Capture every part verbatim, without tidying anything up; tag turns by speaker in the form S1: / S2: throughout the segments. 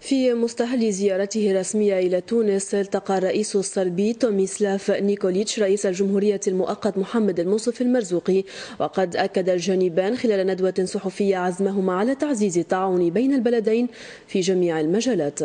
S1: في مستهل زيارته الرسمية إلى تونس، التقى الرئيس الصربي توميسلاف نيكوليتش رئيس الجمهورية المؤقت محمد المنصف المرزوقي. وقد أكد الجانبان خلال ندوة صحفية عزمهما على تعزيز التعاون بين البلدين في جميع المجالات.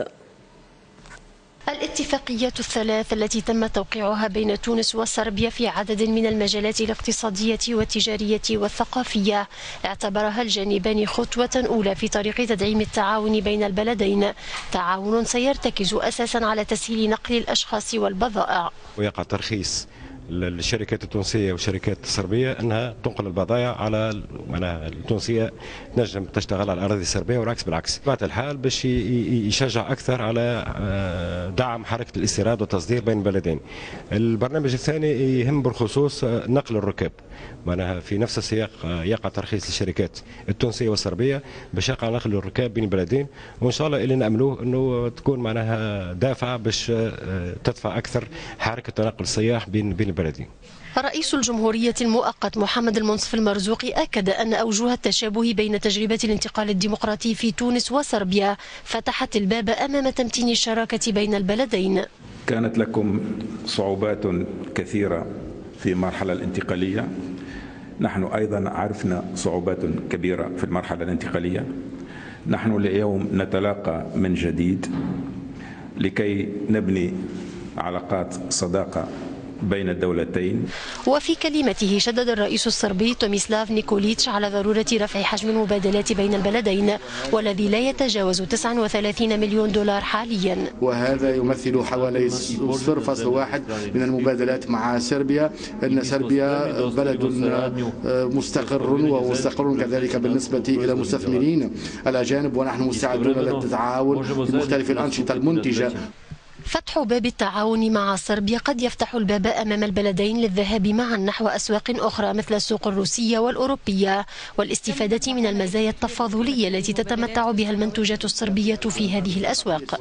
S2: الاتفاقيات الثلاث التي تم توقيعها بين تونس وصربيا في عدد من المجالات الاقتصادية والتجارية والثقافية اعتبرها الجانبان خطوة أولى في طريق تدعيم التعاون بين البلدين، تعاون سيرتكز أساسا على تسهيل نقل الأشخاص والبضائع.
S3: ويقع ترخيص للشركات التونسيه والشركات الصربيه انها تنقل البضائع على معناها التونسيه تنجم تشتغل على الاراضي الصربيه والعكس بالعكس. بطبيعه الحال باش يشجع اكثر على دعم حركه الاستيراد والتصدير بين البلدين. البرنامج الثاني يهم بالخصوص نقل الركاب، معناها في نفس السياق يقع ترخيص للشركات التونسيه والصربيه باش يقع نقل الركاب بين البلدين، وان شاء الله اللي ناملوه انه تكون معناها دافع باش تدفع اكثر حركه تنقل السياح بين بين البلدين.
S2: رئيس الجمهورية المؤقت محمد المنصف المرزوقي أكد أن أوجه التشابه بين تجربة الانتقال الديمقراطي في تونس وصربيا فتحت الباب أمام تمتين الشراكة بين البلدين.
S4: كانت لكم صعوبات كثيرة في المرحلة الانتقالية، نحن أيضا عرفنا صعوبات كبيرة في المرحلة الانتقالية. نحن اليوم نتلاقى من جديد لكي نبني علاقات صداقة بين الدولتين.
S2: وفي كلمته شدد الرئيس الصربي توميسلاف نيكوليتش على ضرورة رفع حجم المبادلات بين البلدين والذي لا يتجاوز تسعة وثلاثين مليون دولار حاليا،
S5: وهذا يمثل حوالي صفر فاصلة واحد من المبادلات مع صربيا. ان صربيا بلد مستقر ومستقر كذلك بالنسبة الى المستثمرين الاجانب، ونحن مستعدون للتعاون في مختلف الأنشطة المنتجة.
S2: فتح باب التعاون مع صربيا قد يفتح الباب أمام البلدين للذهاب معا نحو أسواق أخرى مثل السوق الروسية والأوروبية والاستفادة من المزايا التفاضلية التي تتمتع بها المنتوجات الصربية في هذه الأسواق.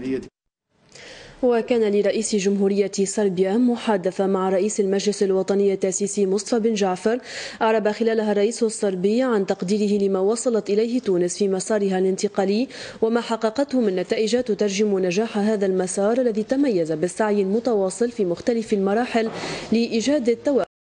S1: وكان لرئيس جمهورية صربيا محادثة مع رئيس المجلس الوطني التاسيسي مصطفى بن جعفر أعرب خلالها الرئيس الصربي عن تقديره لما وصلت إليه تونس في مسارها الانتقالي وما حققته من نتائج تترجم نجاح هذا المسار الذي تميز بالسعي المتواصل في مختلف المراحل لإيجاد التوازن